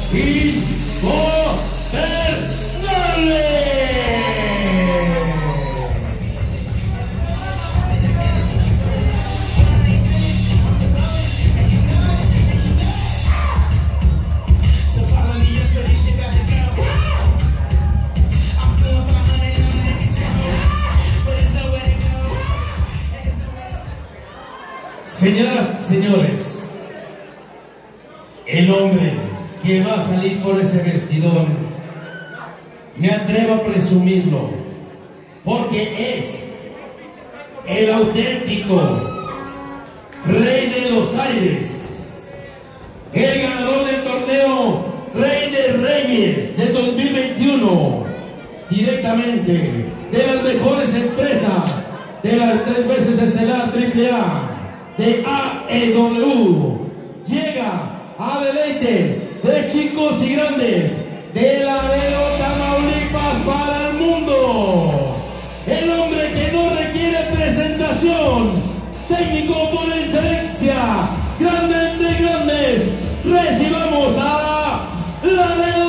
Infernales. Señoras, señores, el hombre que va a salir por ese vestidor, me atrevo a presumirlo, porque es el auténtico Rey de los Aires, el ganador del torneo Rey de Reyes de 2021, directamente de las mejores empresas de la 3 veces estelar AAA de AEW. Llega a deleite de chicos y grandes de Laredo, Tamaulipas, para el mundo. El hombre que no requiere presentación, técnico por excelencia, grande entre grandes. Recibamos a Laredo.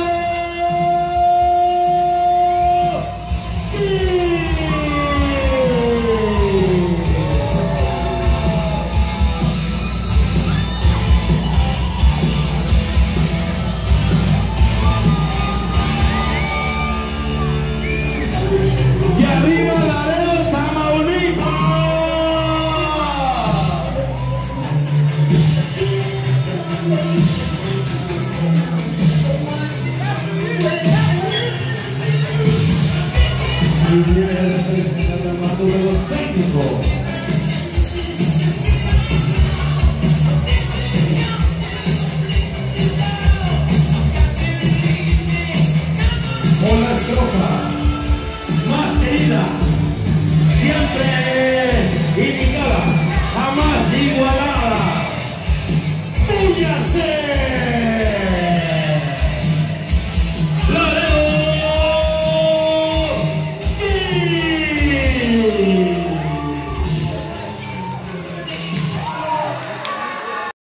Y viene el representante de los técnicos. Con la estrofa más querida, siempre indicada, jamás igualada. ¡Púyase!